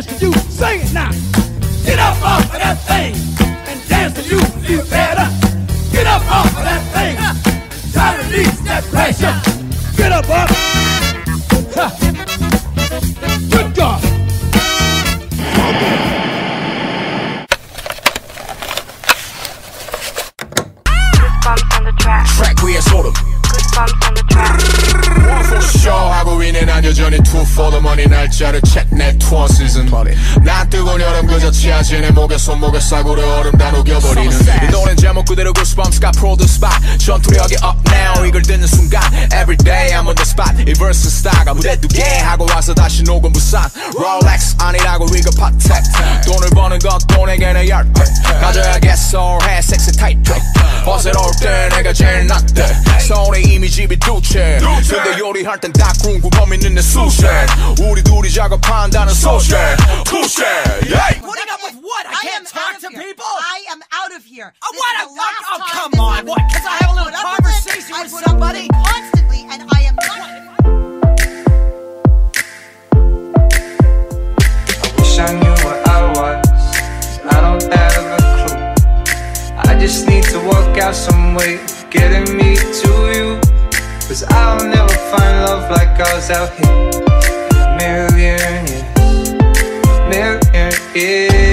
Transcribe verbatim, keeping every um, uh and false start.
dance to you, sing it now. Get up off of that thing and dance to you, feel better. Get up off of that thing, try to release that pressure. Get up, up. Ha. Good God. Goosebumps on the track. Track 위에 소름. Goosebumps on the track. One for sure 하고 있는 난 여전히 two for the money 날짜를 check 내 tour season. 난 뜨거운 여름 그저 치아지 내 목에 손목에 싸구려 얼음 다 녹여버리는 이 노래는 제목 그대로 Goosebumps got produced by 전투력이 up now 이걸 듣는 순간 Every day I'm on the spot 이 verse 스타가 무대 두개 하고 와서 다시 녹음 부산 Rolex 아니라고 이거 파텍 돈을 버는 것도 내게는 열 가져야겠어 해 섹시 타이트 어새로울 때 내가 제일 낫대 서울에 이미 집이 두 채 근데 요리할 땐 다 궁금함 있는 내 수세 우리 둘이 작업한다는 소세 투세 yeah. Putting up with what? I, I can't talk to here. people? I am out of here. Oh, this what? is the last Oh, time come on. What? Because I have a little conversation I with put somebody? Up with constantly, and I am not. I wish I knew what I was. I don't have a clue. I just need to work out some way of getting me to you. Cause I'll never find love like ours out here. A million years, a million years.